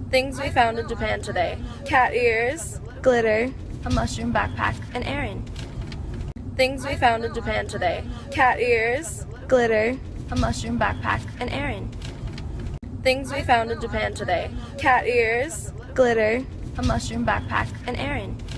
Things we found in Japan today. Cat ears, glitter, a mushroom backpack, and Aaron. Things we found in Japan today. Cat ears, glitter, a mushroom backpack, and Aaron. Things we found in Japan today. Cat ears, glitter, a mushroom backpack, and Aaron.